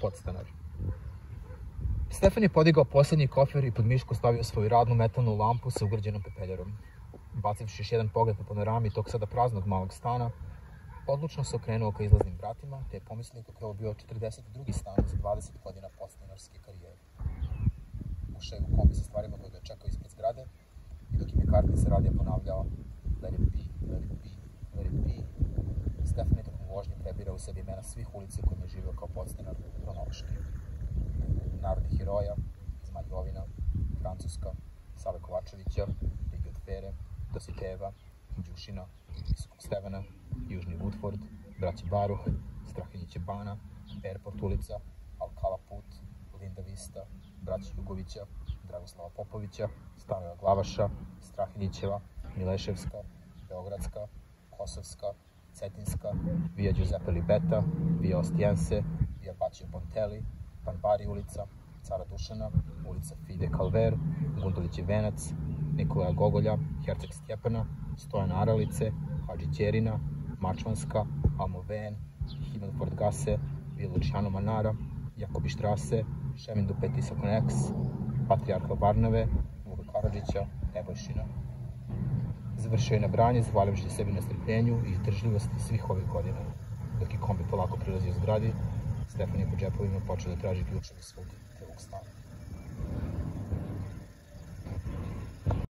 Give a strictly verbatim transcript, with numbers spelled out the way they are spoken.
podstanar. Stefan je podigao posljednji kofer i pod mišku stavio svoju radnu metalnu lampu sa ugrađenom pepeljarom. Bacivši još jedan pogled po panorami tog sada praznog malog stana, odlučno se okrenuo ka izlaznim vratima, te je pomislio kako je ovo bio četrdeset drugi stan za dvadeset godina podstanarske karijere. Ušao je u kombi sa stvarima koje ga je čekao ispred zgrade i dok im je kartni sa radija ponavljao let it be, let it be, let it be, Stefan je tokom vožnje prebirao u sebi imena svih ulica u kojima je živio kao podstanar hronološki. Narodnih heroja, Zmaj Jovina, Francuska, Save Kovačevića, Rigi od Fere, Dositeva, Đušina, Visokog Stevana, Južni Woodford, Braći Baruh, Strahinjiće Bana, Airport ulica, Alcala put, Linda Vista, Braći Jugovića, Dragoslava Popovića, Stanoja Glavaša, Strahinjićeva, Mileševska, Beogradska, Kosovska, Cetinska, Via Giuseppe Libeta, Via Ostiense, Via Bacio Pontelli, Panbari ulica, Cara Dušana, ulica Fide Calver, Gundulići Venac, Nikolaja Gogolja, Herceg Stjepana, Stojana Aralice, Hadži Ćerina, Mačvanska, Almoven, Himmelford Gasse, Via Luciano Manara, Jakobi Štrase, Šemindu Petisa Konex, Patrijarha Varnave, Vuka Karadžića, Nebojšina. Završio je na branje, zahvalivši sebi na strpljenju i izdržljivosti svih ovih godina. Dok je kombi polako prilazio zgradi, Stefan je po džepovima počeo da traži ključeve svog prvog stana.